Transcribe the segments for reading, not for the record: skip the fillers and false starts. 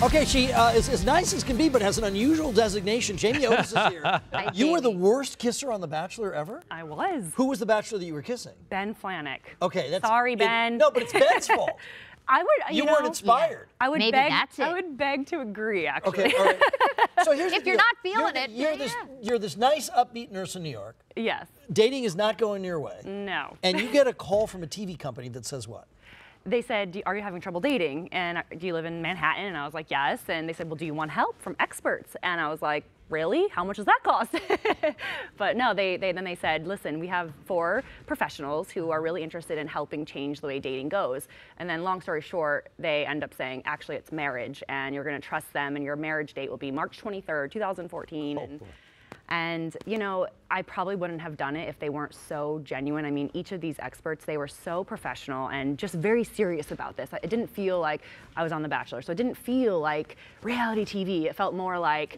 Okay, she is as nice as can be, but has an unusual designation. Jamie Otis is here. Hi, You were the Jamie. worst kisser on The Bachelor ever? I was. Who was the Bachelor that you were kissing? Ben Flanick. Okay, that's... Sorry, Ben. No, but it's Ben's fault. I would. You weren't inspired. I would Maybe beg. that's it. I would beg to agree, actually. Okay, all right. So here's If the you're deal. not feeling it, You're this nice, upbeat nurse in New York. Yes. Dating is not going your way. No. And you get a call from a TV company that says what? They said, are you having trouble dating? And do you live in Manhattan? And I was like, yes. And they said, well, do you want help from experts? And I was like, really? How much does that cost? But no, then they said, listen, we have 4 professionals who are really interested in helping change the way dating goes. And then long story short, they end up saying, actually, it's marriage, and you're going to trust them, and your marriage date will be March 23rd, 2014. And, you know, I probably wouldn't have done it if they weren't so genuine. I mean, each of these experts, they were so professional and just very serious about this. It didn't feel like I was on The Bachelor, so it didn't feel like reality TV. It felt more like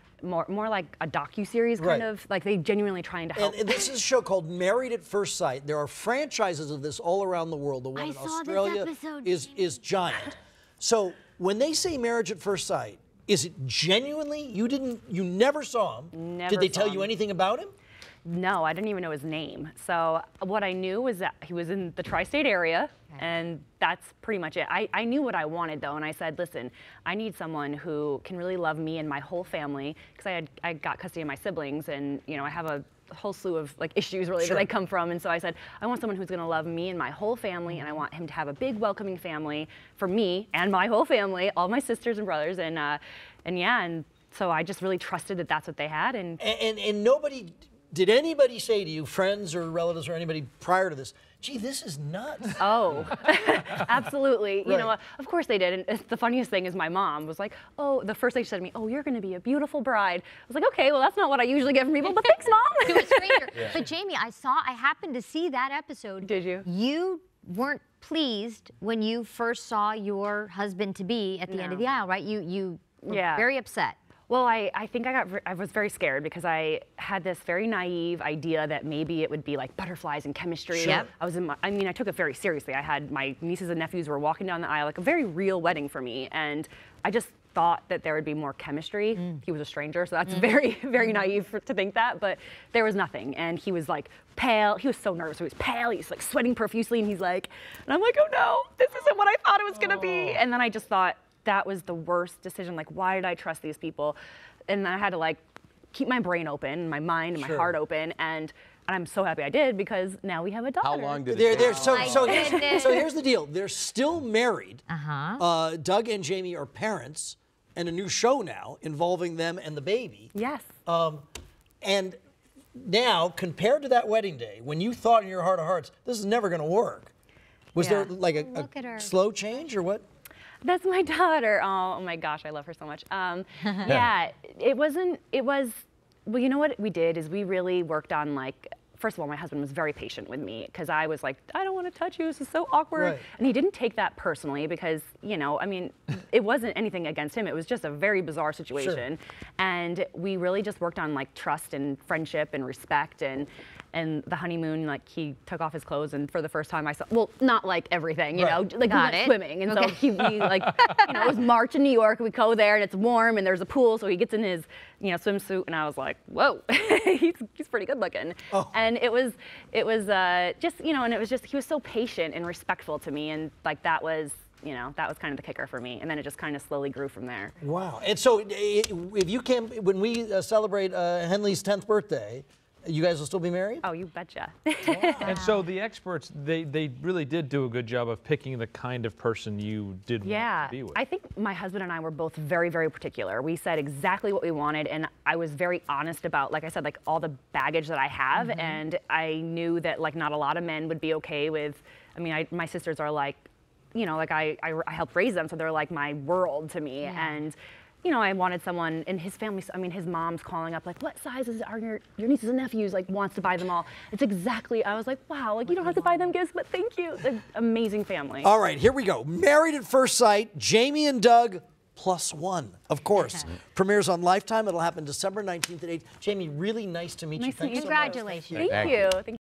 a docuseries kind of, like they genuinely trying to help. And this is a show called Married at First Sight. There are franchises of this all around the world. The one in Australia is giant. So when they say Marriage at First Sight, is it genuinely, you never saw him? Never Did they saw tell him. you anything about him? No, I didn't even know his name. So what I knew was that he was in the tri-state area, and that's pretty much it. I knew what I wanted, though, and I said, listen, I need someone who can really love me and my whole family, because I got custody of my siblings, and you know I have a whole slew of like issues really that I come from, and so I said, I want someone who's going to love me and my whole family, and I want him to have a big welcoming family for me and my whole family, all my sisters and brothers, and so I just really trusted that that's what they had, and nobody. Did anybody say to you, friends or relatives or anybody prior to this, gee, this is nuts? Oh, absolutely. Right. You know, of course they did. And the funniest thing is my mom was like, oh, the first thing she said to me, oh, you're going to be a beautiful bride. I was like, okay, well, that's not what I usually get from people, but thanks, Mom. to a stranger. But Jamie, I happened to see that episode. Did you? You weren't pleased when you first saw your husband-to-be at the end of the aisle, right? You were very upset. Well, I think I was very scared because I had this very naive idea that maybe it would be like butterflies and chemistry. Sure. Yep. I took it very seriously. I had my nieces and nephews were walking down the aisle, like a very real wedding for me, and I just thought that there would be more chemistry. He was a stranger, so that's very, very naive to think that, but there was nothing. And he was like pale. He was so nervous. He was pale. He was like sweating profusely, and and I'm like, oh no, this isn't what I thought it was gonna be. And then I just thought, that was the worst decision. Like, why did I trust these people? And I had to like keep my brain open, my mind and my heart open, and I'm so happy I did, because now we have a daughter. How long did it take? So here's the deal. They're still married. Doug and Jamie are parents, and a new show now involving them and the baby. Yes. And now, compared to that wedding day, when you thought in your heart of hearts, this is never going to work, was there like a slow change or what? That's my daughter. Oh my gosh, I love her so much. Yeah, well, you know what we did is we really worked on, like, first of all, my husband was very patient with me, because I was like, I don't want to touch you, this is so awkward. Right. And he didn't take that personally, because, you know, I mean, it wasn't anything against him, it was just a very bizarre situation. And we really just worked on like trust and friendship and respect, and the honeymoon, like, he took off his clothes, and for the first time I saw, well, not like everything, you know, like we went swimming, and so we like, you know, it was March in New York, we go there, and it's warm, and there's a pool, so he gets in his, you know, swimsuit, and I was like, whoa, he's pretty good looking. And it was just, you know, and it was just, he was so patient and respectful to me, and like that was, you know, that was kind of the kicker for me, and then it just kind of slowly grew from there. Wow. And so if you can, when we celebrate Henley's 10th birthday, you guys will still be married? Oh, you betcha. Wow. And so the experts, they really did do a good job of picking the kind of person you did want to be with. I think my husband and I were both very, very particular. We said exactly what we wanted, and I was very honest about, like I said, like all the baggage that I have, and I knew that like not a lot of men would be okay with, I mean, my sisters are like, you know, like I helped raise them, so they're like my world to me, and you know, I wanted someone in his family. I mean, his mom's calling up like, what sizes are your nieces and nephews? Like, wants to buy them all. It's exactly, I was like, wow, like you don't have to buy them gifts, but thank you. It's an amazing family. All right, here we go. Married at First Sight, Jamie and Doug +1, of course. Premieres on Lifetime. It'll happen December 19th at 8. Jamie, really nice to meet you. Nice to meet you. Congratulations. Thank you.